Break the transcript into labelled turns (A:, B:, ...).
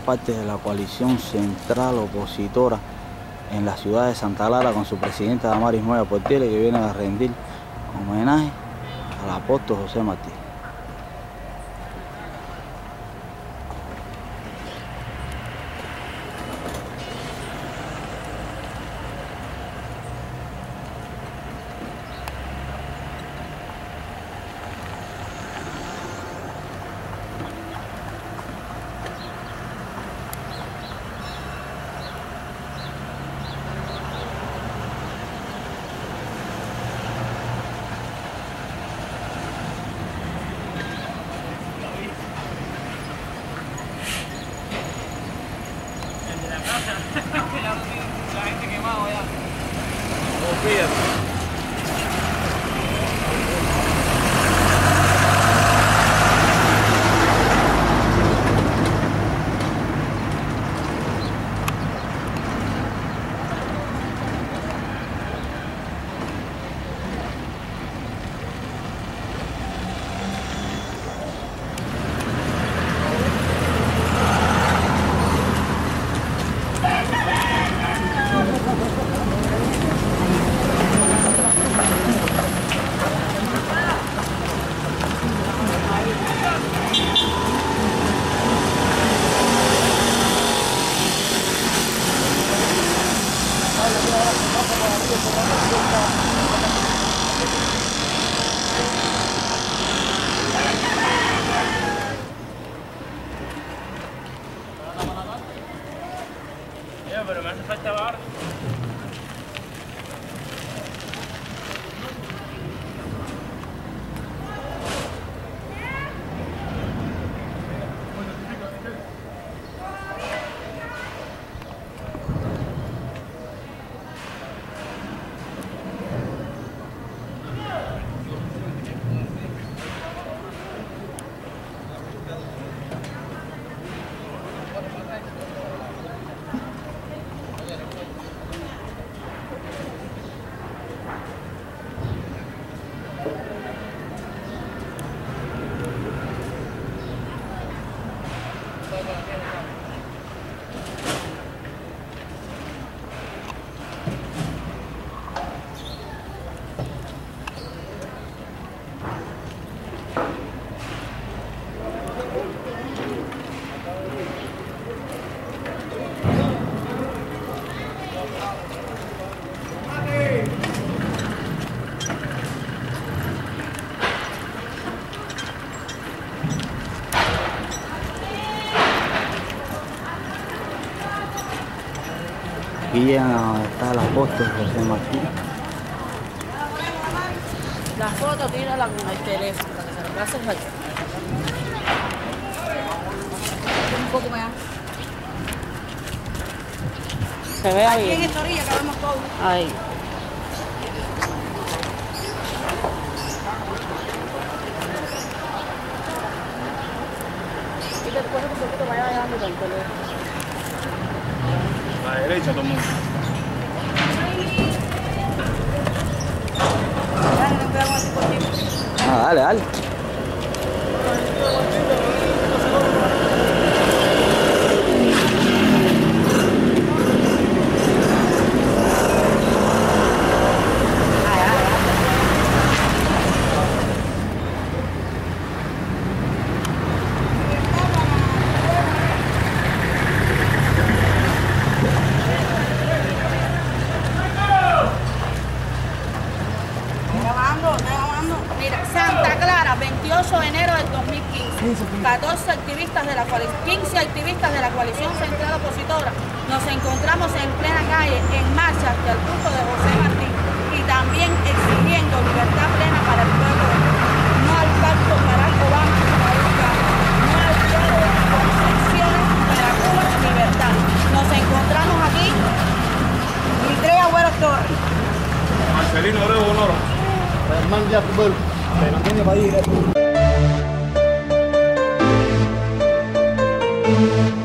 A: parte de la coalición central opositora en la ciudad de Santa Clara con su presidenta Damaris Moya Portiere, que vienen a rendir homenaje al apóstol José Martí.
B: La gente quemado ya. Pero me hace falta barro.
A: Aquí llegan a donde está el apóstol José Martí.
C: La foto tírala con el teléfono para que se lo pase el fallo. Un poco más. Se ve ahí. Aquí en esta orilla que vemos todo. Ahí. Y te coges un poquito para allá dejando el teléfono.
B: A la derecha todo el mundo.
A: Dale, dale.
C: Mira, Santa Clara, 28 de enero del 2015. 14 activistas de la coalición, 15 activistas de la coalición central opositora nos encontramos en plena calle en marcha hacia el punto de José Martí y también exigiendo libertad plena para el pueblo de Cuba. No al pacto Barack Obama, no al diálogo con sanciones para Cuba, libertad. Nos encontramos aquí, Mitre Agüero Torres.
B: Marcelino Abreu Honoro.
A: Hermano ya fútbol. Pero Antonio Padilla.